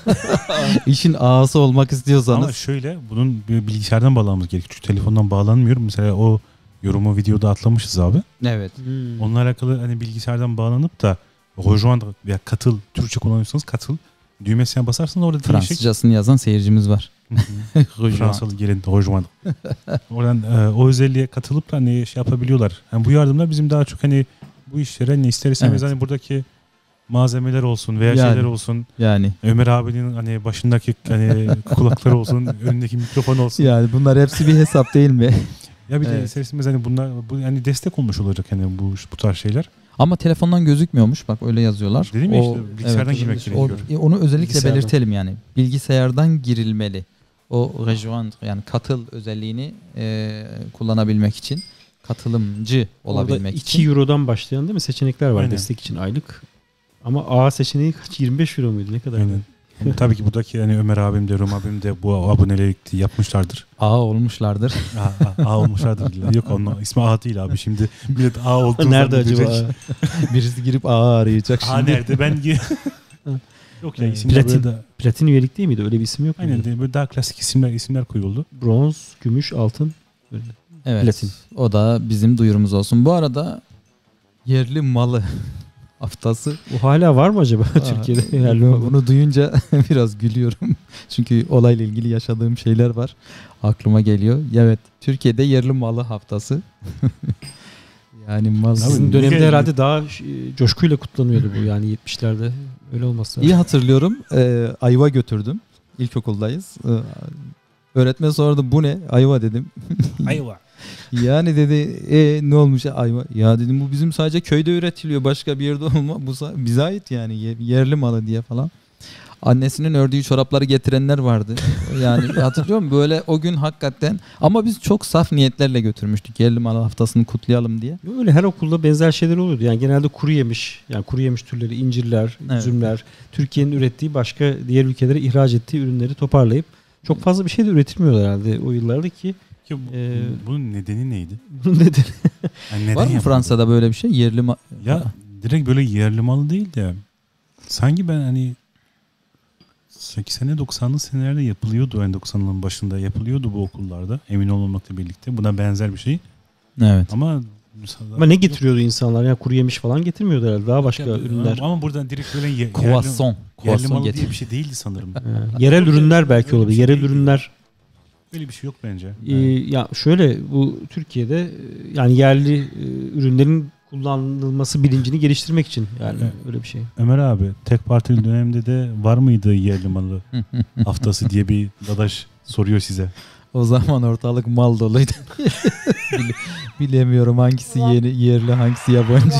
Speaker 2: İşin A'sı olmak istiyorsanız.
Speaker 3: Ama şöyle bunun bir bilgisayardan bağlamamız gerekiyor. Çünkü telefondan bağlanmıyor. Mesela o yorumu videoda atlamışız abi.
Speaker 2: Evet.
Speaker 1: Hmm.
Speaker 3: Onunla alakalı hani bilgisayardan bağlanıp da rejoindre veya katıl, Türkçe kullanıyorsanız katıl düğmesine basarsanız orada değişik.
Speaker 2: Fransızcasını yazan seyircimiz var.
Speaker 3: Fransalı gelin rejoindre. Oradan e, o özelliğe katılıp hani şey yapabiliyorlar. Yani bu yardımlar bizim daha çok hani bu işlere hani ister istemez
Speaker 2: Evet.
Speaker 3: hani buradaki malzemeler olsun veya
Speaker 2: Yani.
Speaker 3: şeyler olsun.
Speaker 2: Yani.
Speaker 3: Ömer abinin hani başındaki hani kulakları olsun, önündeki mikrofon olsun.
Speaker 2: Yani bunlar hepsi bir hesap değil mi?
Speaker 3: Ya bir de
Speaker 2: Evet.
Speaker 3: ister istemez hani bunlar bu hani destek olmuş olacak hani bu bu tarz şeyler.
Speaker 2: Ama telefondan gözükmüyormuş. Bak öyle yazıyorlar.
Speaker 3: Dedim ya
Speaker 2: O-
Speaker 3: işte bilgisayardan
Speaker 2: evet,
Speaker 3: girmek
Speaker 2: o-
Speaker 3: gerekiyor.
Speaker 2: onu özellikle
Speaker 1: Bilgisayardan.
Speaker 2: belirtelim yani. Bilgisayardan girilmeli. O rejoindre yani katıl özelliğini e, kullanabilmek için, katılımcı olabilmek
Speaker 1: Orada
Speaker 2: için.
Speaker 1: iki Euro'dan başlayan değil mi seçenekler var
Speaker 3: Aynen.
Speaker 1: destek için aylık. Ama A seçeneği kaç? yirmi beş Euro muydu? Ne kadar?
Speaker 3: Aynen. Ama tabii ki buradaki hani Ömer abim de Rum abim de bu aboneleri yapmışlardır.
Speaker 2: A olmuşlardır.
Speaker 3: A, A, A olmuşlardır. illa. Yok onun ismi A değil abi. Şimdi millet A olduğunu
Speaker 1: Nerede acaba?
Speaker 3: zannedecek.
Speaker 2: Birisi girip A arayacak şimdi.
Speaker 3: A nerede? Ben gi- Yok ya
Speaker 1: Evet.
Speaker 3: isimler
Speaker 1: Platin.
Speaker 3: böyle da,
Speaker 1: Platin üyelik değil miydi? Öyle bir isim yok
Speaker 3: aynen
Speaker 1: muydu?
Speaker 3: de, böyle daha klasik isimler isimler koyuldu.
Speaker 1: Bronz, gümüş, altın. Böyle.
Speaker 2: Evet.
Speaker 1: Platin.
Speaker 2: O da bizim duyurumuz olsun. Bu arada yerli malı haftası.
Speaker 1: Bu hala var mı acaba
Speaker 2: Aa,
Speaker 1: Türkiye'de? Yerli
Speaker 2: bunu,
Speaker 1: malı?
Speaker 2: bunu duyunca biraz gülüyorum. Çünkü olayla ilgili yaşadığım şeyler var. Aklıma geliyor. Evet, Türkiye'de yerli malı haftası. Yani mal.
Speaker 1: Sizin
Speaker 3: Abi,
Speaker 1: dönemde
Speaker 3: ne-
Speaker 1: herhalde daha e, coşkuyla kutlanıyordu bu yani yetmişlerde. Öyle olmazsa.
Speaker 2: İyi hatırlıyorum. Ee, ayva götürdüm. İlkokuldayız. Ee, öğretmen sordu bu ne? Ayva dedim.
Speaker 3: Ayva.
Speaker 2: Yani dedi e, ne olmuş ayva? Ya dedim bu bizim sadece köyde üretiliyor. Başka bir yerde olma. Bu sa- bize ait yani ye- yerli malı diye falan. Annesinin ördüğü çorapları getirenler vardı. Yani hatırlıyor musun? Böyle o gün hakikaten ama biz çok saf niyetlerle götürmüştük. Yerli malı haftasını kutlayalım diye.
Speaker 1: Öyle her okulda benzer şeyler oluyordu. Yani genelde kuru yemiş, yani kuru yemiş türleri, incirler,
Speaker 2: Evet.
Speaker 1: üzümler, Türkiye'nin ürettiği başka diğer ülkelere ihraç ettiği ürünleri toparlayıp çok fazla bir şey de üretilmiyor herhalde o yıllarda ki
Speaker 3: Ki bu-
Speaker 1: Ee,
Speaker 3: bunun nedeni neydi?
Speaker 1: bunun nedeni.
Speaker 3: Yani neden
Speaker 2: Var mı
Speaker 3: yapıldı?
Speaker 2: Fransa'da böyle bir şey? Yerli ma-
Speaker 3: Ya direkt böyle yerli malı değil de sanki ben hani seksene doksanlı senelerde yapılıyordu. Yani doksanların başında yapılıyordu bu okullarda. Emin olmamakla birlikte. Buna benzer bir şey.
Speaker 2: Evet.
Speaker 3: Ama
Speaker 1: Ama ne getiriyordu insanlar? Yani kuru yemiş falan getirmiyordu herhalde. Daha başka
Speaker 3: Ya,
Speaker 1: ürünler.
Speaker 3: Ama buradan direkt böyle ye- yerli,
Speaker 2: Croissant.
Speaker 3: yerli
Speaker 2: Croissant
Speaker 3: malı
Speaker 2: getir.
Speaker 3: diye bir şey değildi sanırım.
Speaker 1: Ee, yerel ürünler belki
Speaker 3: Öyle bir
Speaker 1: olabilir.
Speaker 3: şey
Speaker 1: Yerel
Speaker 3: değil.
Speaker 1: ürünler.
Speaker 3: Öyle bir şey yok bence.
Speaker 1: Ee, ya şöyle bu Türkiye'de e, yani yerli e, ürünlerin kullanılması bilincini geliştirmek için yani
Speaker 3: Evet.
Speaker 1: öyle bir şey.
Speaker 3: Ömer abi tek partili dönemde de var mıydı yerli malı haftası diye bir dadaş soruyor size.
Speaker 2: O zaman ortalık mal doluydu. Bile- Bilemiyorum hangisi yeni, yerli hangisi yabancı.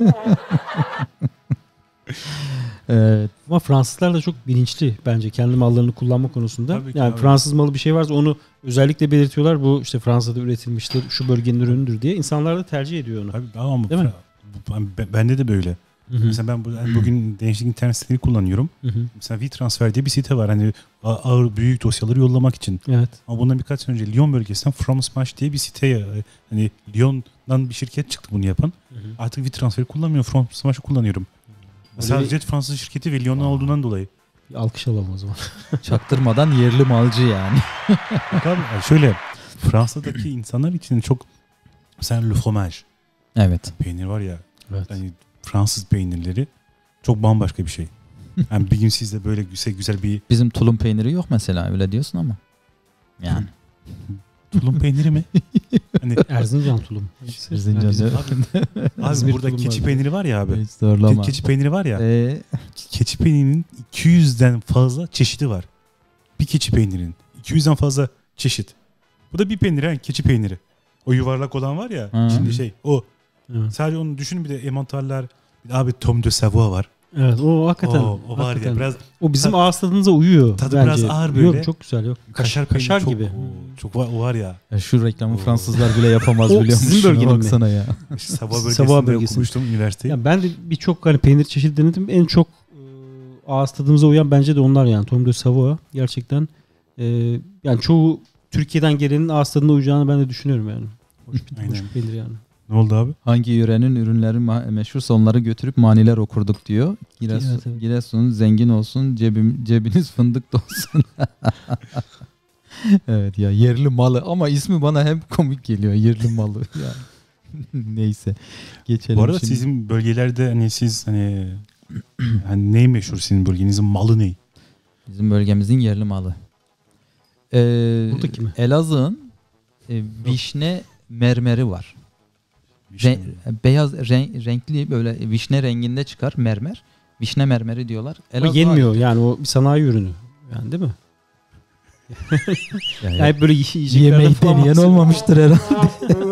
Speaker 2: Evet.
Speaker 1: Ama Fransızlar da çok bilinçli bence kendi mallarını kullanma konusunda.
Speaker 3: Tabii ki
Speaker 1: Yani
Speaker 3: abi.
Speaker 1: Fransız malı bir şey varsa onu özellikle belirtiyorlar. Bu işte Fransa'da üretilmiştir, şu bölgenin ürünüdür diye. İnsanlar da tercih ediyor onu.
Speaker 3: Tabii ama
Speaker 1: Değil mi?
Speaker 3: bu- ben- bende de böyle.
Speaker 1: Hı hı.
Speaker 3: Mesela ben bu, yani bugün değişik internet sitelerini kullanıyorum.
Speaker 1: Hı hı.
Speaker 3: Mesela WeTransfer diye bir site var. Hani a- ağır büyük dosyaları yollamak için.
Speaker 1: Evet.
Speaker 3: Ama bundan birkaç sene önce Lyon bölgesinden FromSmash diye bir siteye hani Lyon'dan bir şirket çıktı bunu yapan.
Speaker 1: Hı hı.
Speaker 3: Artık WeTransfer'i kullanmıyorum. FromSmash'ı kullanıyorum.
Speaker 1: Böyle
Speaker 3: Sadece Fransız şirketi ve Lyon'dan olduğundan dolayı.
Speaker 1: bir alkış alalım o zaman.
Speaker 2: Çaktırmadan yerli malcı yani.
Speaker 3: Bak abi yani şöyle Fransa'daki insanlar için çok mesela le fromage
Speaker 2: Evet.
Speaker 3: peynir var ya
Speaker 1: Evet.
Speaker 3: hani Fransız peynirleri çok bambaşka bir şey. Yani bir gün siz de böyle güzel güzel bir
Speaker 2: Bizim tulum peyniri yok mesela öyle diyorsun ama. Yani.
Speaker 3: tulum peyniri mi? Hani
Speaker 1: Erzincan tulum.
Speaker 2: Erzincan
Speaker 1: Yani bizim-
Speaker 2: evet.
Speaker 3: abi
Speaker 1: İzmir
Speaker 3: burada
Speaker 1: tulum
Speaker 3: keçi
Speaker 1: var.
Speaker 3: peyniri var ya abi.
Speaker 2: Hiç zorlama.
Speaker 3: Ke- keçi peyniri var ya.
Speaker 2: Ee,
Speaker 3: Keçi peynirinin iki yüzden fazla çeşidi var. Bir keçi peynirinin iki yüzden fazla çeşit. Bu da bir peynir yani keçi peyniri. O yuvarlak olan var ya
Speaker 2: Hı.
Speaker 3: şimdi şey o.
Speaker 1: Evet.
Speaker 3: Sadece onu düşünün bir de emantarlar. Bir de abi Tom de Savoie var.
Speaker 1: Evet, o hakikaten.
Speaker 3: o, o var
Speaker 1: hakikaten.
Speaker 3: ya biraz
Speaker 1: O bizim
Speaker 3: Tad-
Speaker 1: ağız tadınıza uyuyor.
Speaker 3: tadı
Speaker 1: bence.
Speaker 3: biraz ağır böyle.
Speaker 1: Yok, çok güzel yok.
Speaker 3: kaşar,
Speaker 1: kaşar
Speaker 3: peyniri
Speaker 1: gibi.
Speaker 3: Çok, o, çok var, o var ya.
Speaker 2: ya şu reklamı
Speaker 3: Oo.
Speaker 2: Fransızlar bile yapamaz
Speaker 1: O
Speaker 2: biliyor musun?
Speaker 1: sizin
Speaker 2: Şuna
Speaker 1: bölgenin mi?
Speaker 2: baksana ya.
Speaker 3: Savoie
Speaker 1: Savoie
Speaker 3: bölgesinde
Speaker 1: bölgesi.
Speaker 3: okumuştum üniversiteyi.
Speaker 1: Ya ben de birçok hani peynir çeşidi denedim. En çok e, ağız tadımıza uyan bence de onlar yani. Tom de Savoie gerçekten e, yani çoğu Türkiye'den gelenin ağız tadına uyacağını ben de düşünüyorum yani. Hoş bir, hoş
Speaker 3: Aynen.
Speaker 1: bir peynir yani.
Speaker 3: Ne oldu abi?
Speaker 2: Hangi yörenin ürünleri ma- meşhursa onları götürüp maniler okurduk diyor. Giresun,
Speaker 1: Evet, evet.
Speaker 2: Giresun zengin olsun, cebim, cebiniz fındık dolsun. Evet ya, yerli malı ama ismi bana hep komik geliyor, yerli malı. Ya. Neyse geçelim
Speaker 3: Bu arada
Speaker 2: şimdi.
Speaker 3: sizin bölgelerde hani siz hani hani ne meşhur sizin bölgenizin malı ne?
Speaker 2: Bizim bölgemizin yerli malı. Ee,
Speaker 1: Buradaki mi?
Speaker 2: Elazığ'ın e, vişne mermeri var.
Speaker 3: Vişne.
Speaker 2: Ren- beyaz ren- renkli böyle vişne renginde çıkar mermer. Vişne mermeri diyorlar.
Speaker 1: Ama
Speaker 2: Elazığ'a-
Speaker 1: yenmiyor yani, o bir sanayi ürünü. Yani değil mi?
Speaker 2: Yani
Speaker 1: Yani hep böyle yiy- yiyeceklerde
Speaker 2: yemeği
Speaker 1: falan
Speaker 2: deneyen
Speaker 1: bahsediyor.
Speaker 2: olmamıştır herhalde.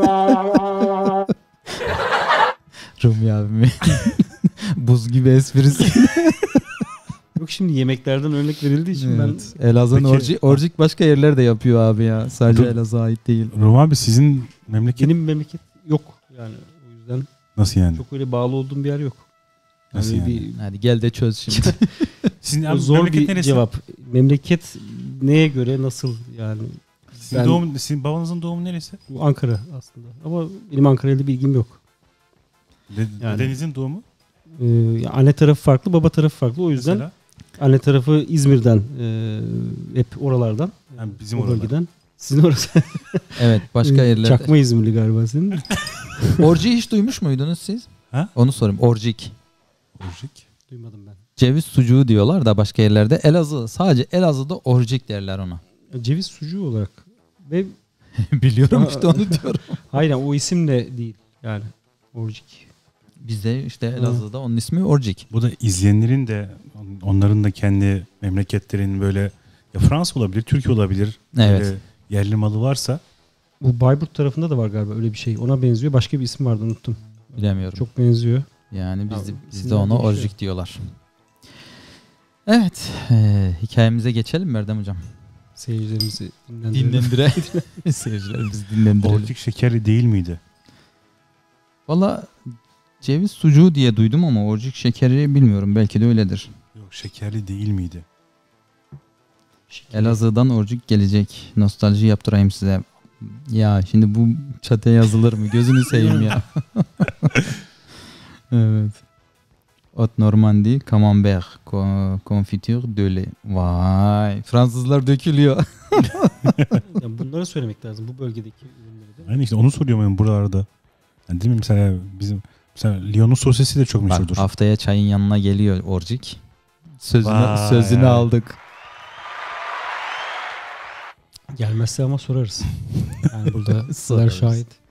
Speaker 2: Rumi abimi. Buz gibi esprisi.
Speaker 1: Yok, şimdi yemeklerden örnek verildiği için
Speaker 2: Evet. Elazığ'ın
Speaker 3: Peki-
Speaker 2: orcik, orcik başka yerler de yapıyor abi ya. Sadece
Speaker 3: Dur.
Speaker 2: Elazığ'a ait değil.
Speaker 3: Rom abi sizin
Speaker 1: ben
Speaker 3: memleket
Speaker 1: benim memleket yok yani, o yüzden
Speaker 3: nasıl yani?
Speaker 1: çok öyle bağlı olduğum bir yer yok.
Speaker 3: Nasıl yani?
Speaker 1: bir
Speaker 2: Hadi gel de çöz şimdi.
Speaker 3: Sizin
Speaker 1: o
Speaker 3: abi
Speaker 1: zor
Speaker 3: memleket
Speaker 1: bir
Speaker 3: neresi?
Speaker 1: cevap. Memleket neye göre nasıl yani?
Speaker 3: Sizin
Speaker 1: Ben-
Speaker 3: doğum, sizin babanızın doğumu neresi?
Speaker 1: Bu Ankara aslında. Ama benim Ankara'yla bilgim yok.
Speaker 3: De,
Speaker 1: Yani-
Speaker 3: Dedenizin doğumu?
Speaker 1: Ee, ya anne tarafı farklı, baba tarafı farklı. O yüzden
Speaker 3: Mesela?
Speaker 1: anne tarafı İzmir'den, e, hep oralardan.
Speaker 3: Yani bizim
Speaker 1: o
Speaker 3: oralar.
Speaker 1: bölgeden. Sizin orası.
Speaker 2: Evet, başka yerlerde.
Speaker 1: Çakma İzmirli galiba senin.
Speaker 2: Orcik hiç duymuş muydunuz siz?
Speaker 3: Ha?
Speaker 2: Onu sorayım. Orcik.
Speaker 3: Orjik.
Speaker 1: Duymadım ben.
Speaker 2: Ceviz sucuğu diyorlar da başka yerlerde. Elazığ, sadece Elazığ'da orcik derler ona.
Speaker 1: Ceviz sucuğu olarak. Ve
Speaker 2: Biliyorum
Speaker 1: Aa.
Speaker 2: işte onu diyorum.
Speaker 1: hayır, o isimle değil yani. Orjik.
Speaker 2: Bizde işte Elazığ'da onun ismi orcik.
Speaker 3: Bu da izleyenlerin de onların da kendi memleketlerinin böyle ya Fransa olabilir, Türkiye olabilir.
Speaker 2: Evet.
Speaker 3: Böyle yerli malı varsa
Speaker 1: Bu Bayburt tarafında da var galiba öyle bir şey. Ona benziyor. Başka bir isim vardı, unuttum.
Speaker 2: Bilemiyorum.
Speaker 1: Çok benziyor.
Speaker 2: Yani biz,
Speaker 1: Abi,
Speaker 2: bizde
Speaker 1: isimler
Speaker 2: ona
Speaker 1: değişiyor.
Speaker 2: orcik diyorlar. Evet. E, hikayemize geçelim mi Erdem Hocam?
Speaker 1: Seyircilerimizi dinlendirelim.
Speaker 2: Dinlendire. Seyircilerimizi dinlendirelim.
Speaker 3: orjik şekerli değil miydi?
Speaker 2: Valla ceviz sucuğu diye duydum ama orcik şekeri bilmiyorum. Belki de öyledir.
Speaker 3: Yok, şekerli değil miydi?
Speaker 2: Elazığ'dan orcik gelecek. Nostalji yaptırayım size. Ya şimdi bu çateye yazılır mı? Gözünü seveyim ya. Evet. Ot Normandie, Camembert, co- confiture de lait. Vay. Fransızlar dökülüyor.
Speaker 1: Yani bunları söylemek lazım, bu bölgedeki ürünleri değil mi?
Speaker 3: Yani işte onu soruyorum yani buralarda. Yani değil mi mesela bizim mesela Lyon'un sosisi de çok
Speaker 2: Bak,
Speaker 3: meşhurdur.
Speaker 2: haftaya çayın yanına geliyor orcik. Sözünü,
Speaker 3: Vay.
Speaker 2: sözünü aldık.
Speaker 1: Gelmezse ama sorarız. Yani burada sizler
Speaker 2: Sorarız.
Speaker 1: şahit.